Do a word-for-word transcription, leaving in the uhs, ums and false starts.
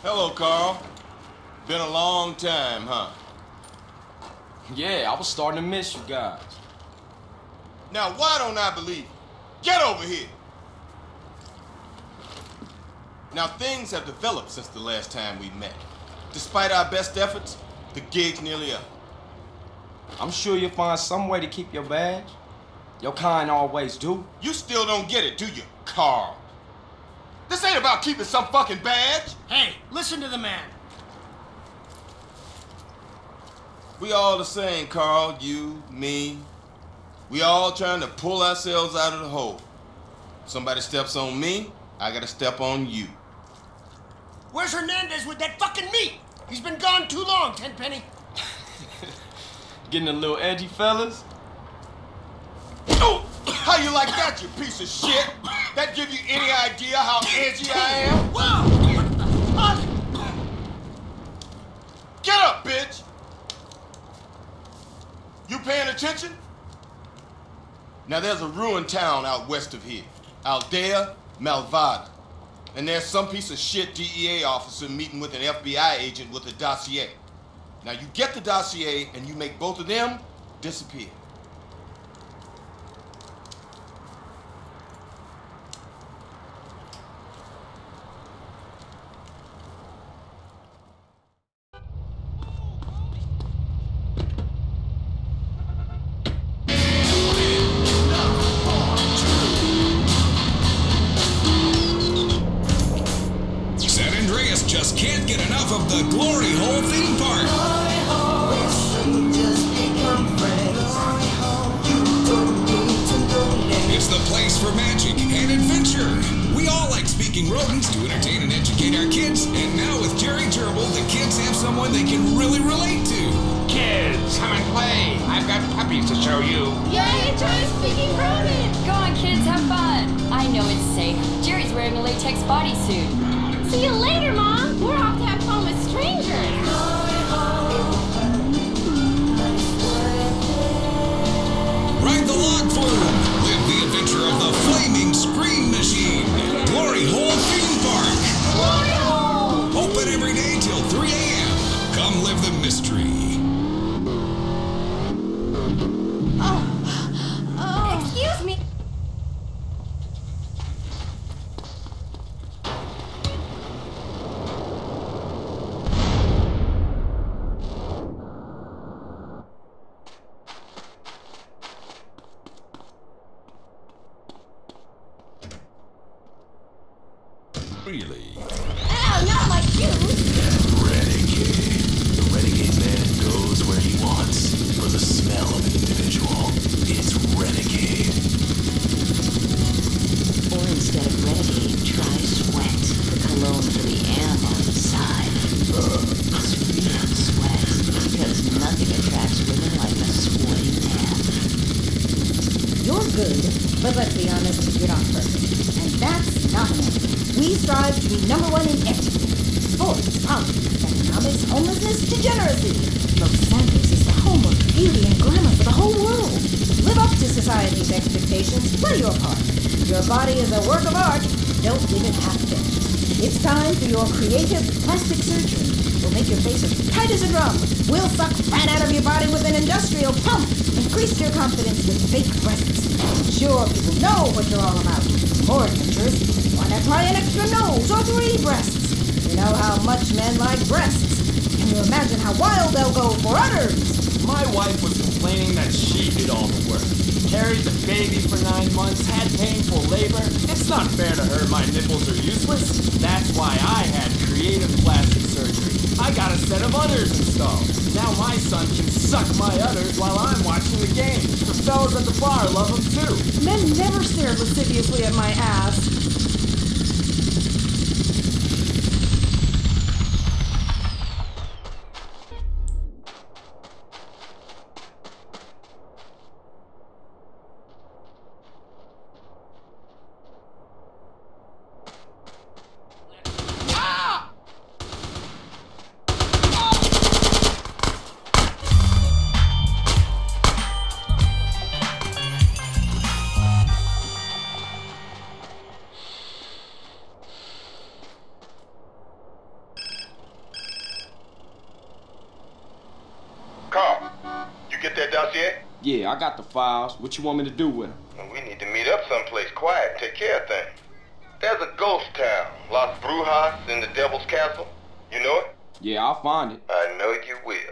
Hello, Carl. Been a long time, huh? Yeah, I was starting to miss you guys. Now, why don't I believe you? Get over here! Now, things have developed since the last time we met. Despite our best efforts, the gig's nearly up. I'm sure you'll find some way to keep your badge. Your kind always do. You still don't get it, do you, Carl? This ain't about keeping some fucking badge. Hey, listen to the man. We all the same, Carl. You, me. We all trying to pull ourselves out of the hole. Somebody steps on me, I gotta step on you. Where's Hernandez with that fucking meat? He's been gone too long, Tenpenny. Getting a little edgy, fellas? Oh, how you like that, you piece of shit? That give you any idea how edgy I am? Whoa! Get up, bitch! You paying attention? Now there's a ruined town out west of here, Aldea Malvada. And there's some piece of shit D E A officer meeting with an F B I agent with a dossier. Now you get the dossier and you make both of them disappear. Just can't get enough of the Glory Hole theme park. It's the place for magic and adventure. We all like speaking rodents to entertain and educate our kids, and now with Jerry Gerbil, the kids have someone they can really relate to. Kids, come and play. I've got puppies to show you. Yay, try speaking rodent! Go on, kids, have fun. I know it's safe. Jerry's wearing a latex bodysuit. See you later, Mom. We're off to have fun with strangers. Ride the log flume. Live the adventure of the flaming scream machine. Glory Hole Theme Park. Glory Hole! Open every day till three A M Come live the mystery. Oh, oh. Excuse me. Really? Ow, not like you! Renegade. The renegade man goes where he wants. For the smell of an individual, it's renegade. Or instead of renegade, try sweat. The cologne for the animal inside. Sweet sweat. Because nothing attracts women like a sweaty man. You're good, but let's be honest, you're not perfect. And that's not enough. We strive to be number one in everything. Sports, politics, economics, homelessness, degeneracy. Los Santos is the home of beauty and glamour for the whole world. Live up to society's expectations. Play your part. Your body is a work of art. Don't leave it half-finished. It's time for your creative plastic surgery. We'll make your face as tight as a drum. We'll suck fat out of your body with an industrial pump. Increase your confidence with fake breasts. Ensure people know what you're all about. More adventurous. Why not try an extra nose or three breasts? You know how much men like breasts. Can you imagine how wild they'll go for udders? My wife was complaining that she did all the work. Carried the baby for nine months, had painful labor. It's not fair to her my nipples are useless. That's why I had creative plastic surgery. I got a set of udders installed. Now my son can suck my udders while I'm watching the game. The fellas at the bar love them too. Men never stared lasciviously at my ass. get that dossier? Yeah, I got the files. What you want me to do with them? Well, we need to meet up someplace quiet and take care of things. There's a ghost town, Las Brujas in the Devil's Castle. You know it? Yeah, I'll find it. I know you will.